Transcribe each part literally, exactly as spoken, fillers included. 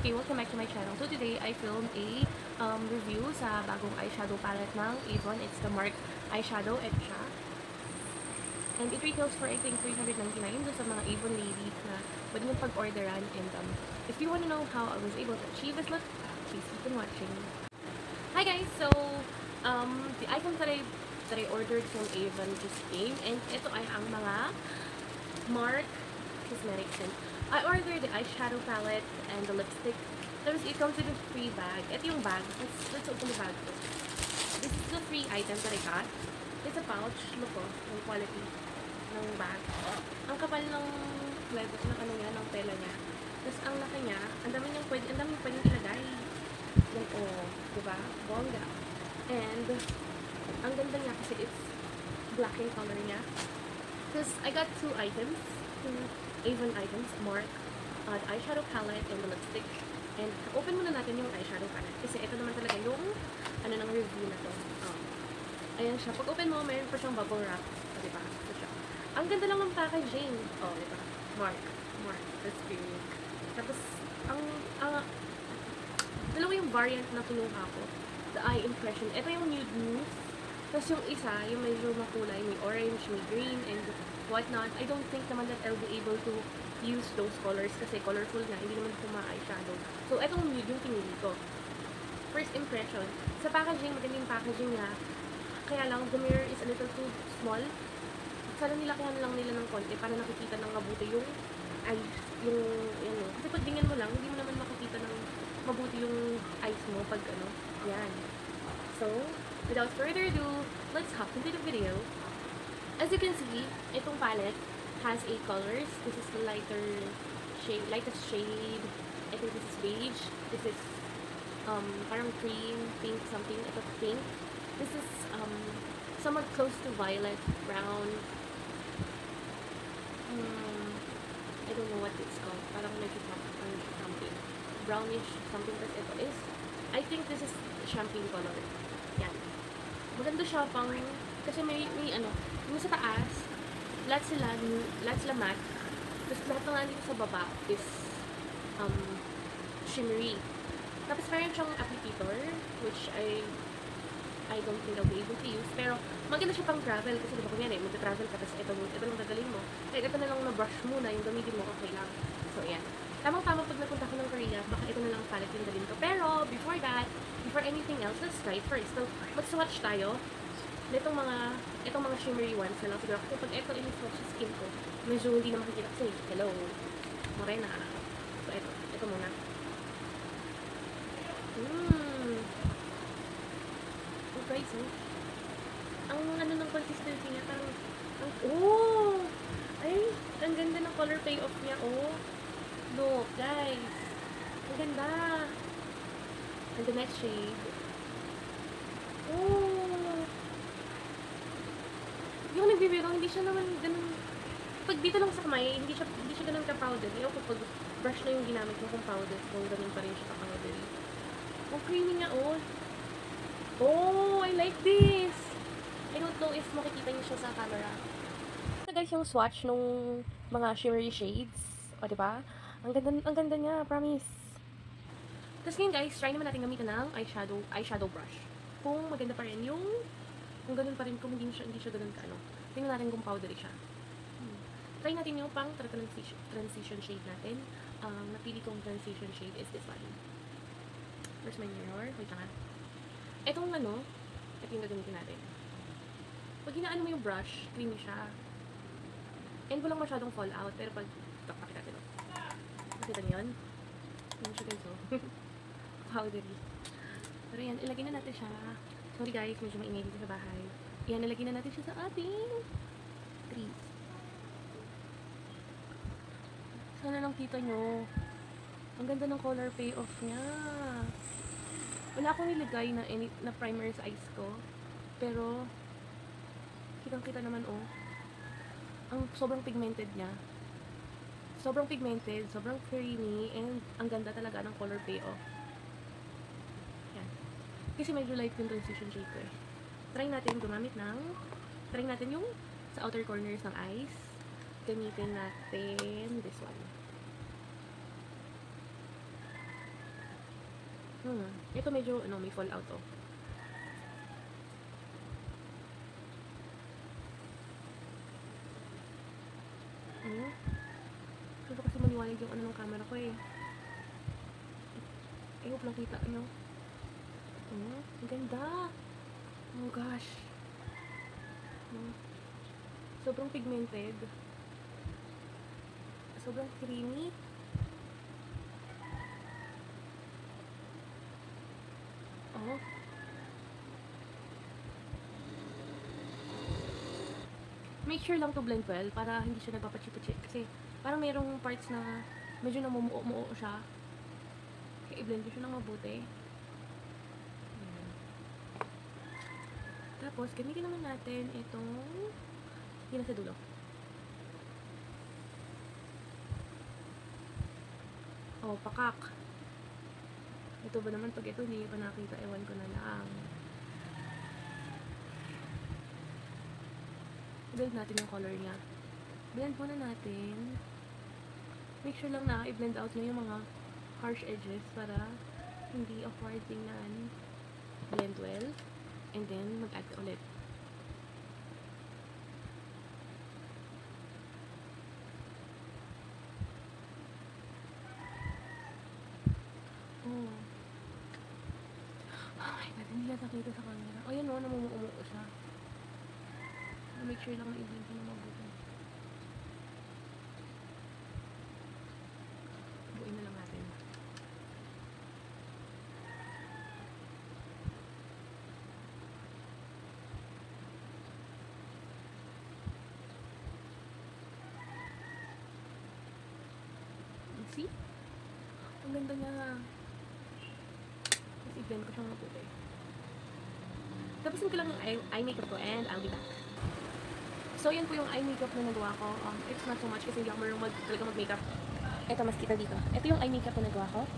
Okay, welcome back to my channel. So today, I filmed a um, review sa bagong eyeshadow palette ng Avon. It's the Mark eyeshadow. Ito siya. And it retails for, I think, three hundred ninety-nine doon sa mga Avon ladies na pwede nyo pag-orderan. And um, if you want to know how I was able to achieve this look, please keep on watching. Hi guys! So, um, the items that I, that I ordered from Avon just came. And ito ay ang mga Mark Cosmetics. And I ordered the eyeshadow palette and the lipstick. Tapos it comes with a free bag. Ito yung bag. Let's, let's open the bag first. This is the free item that I got. It's a pouch. Look oh, yung quality ng bag. Ang kapal ng leather, ng ano niya, ng tela niya. Tapos ang laki niya, ang dami niyang pwede, ang dami niyang pwedeng ilagay. Yan oh, diba? Bongga. And, ang ganda niya kasi it's black in color niya. Because I got two items. Two Avon items, Mark, uh, the eyeshadow palette, and the lipstick. And open muna natin yung eyeshadow palette. Kasi ito naman talaga yung ano ng review na to. Um, ayan siya. Pag open mo, mayroon pa siyang bubble wrap. O, diba? Ito siya. Ang ganda lang ng packaging. O, diba? Mark. Mark. That's very. Tapos, ang, ang, dalawa yung variant na kinuha ko. The eye impression. Ito yung nude mousse. Tapos yung isa, yung medyo makulay, may orange, may green, and whatnot. I don't think naman that I'll be able to use those colors kasi colorful na, hindi naman ko ma-eyeshadow. So, etong nude yung pinili ko. First impression, sa packaging, maganda yung packaging niya. Kaya lang, the mirror is a little too small. Sana nilakihan lang nila ng konti para nakikita ng mabuti yung eyes, yung, yan o. Kasi pag tingnan mo lang, hindi mo naman makikita ng mabuti yung eyes mo pag ano, yan. So, without further ado, let's hop into the video. As you can see, itong palette has eight colors. This is the lighter shade, lightest shade. I think this is beige. This is um, parang cream, pink something. Ito pink. This is um, somewhat close to violet, brown. Hmm, I don't know what it's called. Parang medyo something. Brownish something. But ito is, I think this is champagne color. Yan. Maganda siya pang, kasi may, may ano, yung sa taas, lahat sila, lahat sila matte. Tapos lahat na nga dito sa baba is um, shimmery. Tapos meron siyang applicator, which I I don't think I'll be able to use. Pero maganda siya pang travel, kasi diba kung yan eh, magta-travel ka, tapos ito, ito lang dadalhin mo. Kaya ito na lang na brush muna, yung gamitin mo okay lang. So ayan. Tamang-tama pag napunta ko ng Korea, baka ito na lang palette yung dalhin ko. Pero before that, before anything else, let's try it first. So, mag-swatch tayo. Itong mga, itong mga shimmery ones na lang siguro. Kasi pag ito in-swatch sa skin ko, medyo hindi na makikita kasi, hello, morena. So, ito, ito muna. Mmm. Oh, guys, oh. Ang ano ng consistency niya, parang, ang, oh! Ay, ang ganda ng color payoff niya, oh. Look, guys. Ang ganda. And the next shade. Oh! Yung nagbibiro, hindi siya naman ganun. Pag dito lang sa kamay, hindi siya, hindi siya ganun ka-powder. Yung pag brush na yung ginamit mo kung powder, kung ganun pa rin siya ka-powder. Oh, creamy niya, oh. Oh, I like this. I don't know if makikita niyo siya sa camera. Ito guys, yung swatch nung mga shimmery shades. O, diba? Ang ganda, ang ganda niya, promise. Tapos ngayon guys, try naman natin gamitin ng eyeshadow, eyeshadow brush. Kung maganda pa rin yung, kung ganun pa rin, kung hindi siya, hindi siya ganun ka, ano. Tingnan natin kung powdery siya. Hmm. Try natin yung pang transition, transition shade natin. Um, napili kong transition shade is this one. Where's my mirror? Wait lang. Etong ano, ito yung gagamitin natin. Pag hinaan mo yung brush, creamy siya. And walang masyadong fallout, pero pag, ito, pakita natin. Nakita niyo yun? Hindi siya ganito. Powdery. Pero yan, ilagay na natin siya. Sorry guys, medyo maingay dito sa bahay. Yan, ilagay na natin siya sa ating crease. Sana lang kita nyo. Ang ganda ng color payoff niya. Wala akong nilagay na, any, na primer sa eyes ko. Pero, kitang-kita naman oh. Ang sobrang pigmented niya. Sobrang pigmented, sobrang creamy, and ang ganda talaga ng color payoff. Yan. Kasi medyo light yung transition shade ko eh. Try natin gumamit ng, try natin yung sa outer corners ng eyes. Gamitin natin this one. Hmm. Ito medyo, ano, may fallout, oh. Hmm. Gusto kasi maliwanag yung ano ng camera ko, eh. I hope nakita nyo. Hmm. Ang ganda. Oh gosh. Hmm. Sobrang pigmented. Sobrang creamy. Oh. Make sure lang to blend well para hindi siya nagpapachi-pachi. Kasi parang mayroong parts na medyo namumuo-muo siya. Kaya i-blend ko siya ng mabuti. Ayan. Tapos, gamitin naman natin itong yun na sa dulo. Oh, pakak. Ito ba naman pag ito hindi pa nakita, ewan ko na lang. Blend natin yung color niya. Blend muna natin. Make sure lang na i-blend out nyo yung mga harsh edges para hindi awkward tingnan. Blend well. And then, mag-add ka ulit. Oh. Oh my god, hindi lang nakita sa camera. Oh, yan o, namumuumuo siya. Make sure lang na i-blend ko na mabuti. Buuin na lang natin. See? Ang ganda niya. Tapos i-blend ko siyang mabuti. Tapusin ko lang yung eye, eye makeup ko and I'll be back. So, yan po yung eye makeup na nagawa ko. Um, it's not so much kasi hindi ako marunong mag, talaga mag-makeup. Ito, mas kita dito. Ito yung eye makeup na nagawa ko.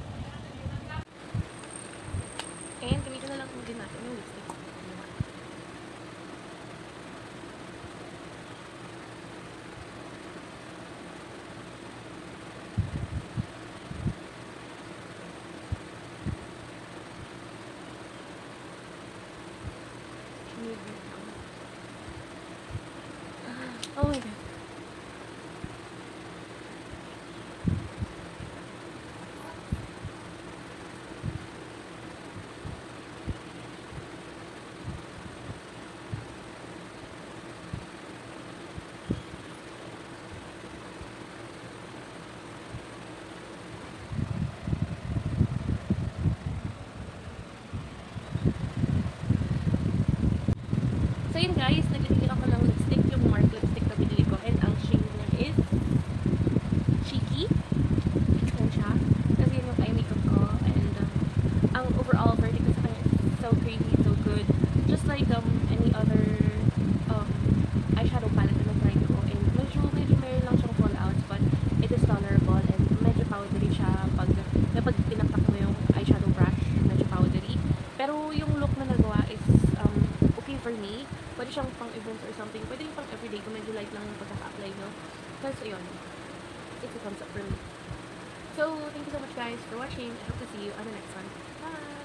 And, gamitin na lang din natin yung lipstick. Oh my god. So yun guys, naglagay ako ng lipstick, yung Mark lipstick na binili ko, and ang shade niya is Cheeky. Yan siya. Kasi yun yung eye makeup ko, and uh, ang overall verdict ko sa kanya is so creamy, so good. Just like um, any other um, eyeshadow palette na nag-try ko, and medyo, medyo meron lang siyang fallouts, but it is tolerable, and medyo powdery siya pag, kapag pinaktak mo yung eyeshadow brush, medyo powdery. Pero yung look na nagawa is um, okay for me. Pwede siyang pang events or something. Pwede yung pang everyday kung medyo light lang yung pagkaka-apply nyo. Tapos, ayun. It's a thumbs up for me. So, thank you so much guys for watching. I hope to see you on the next one. Bye!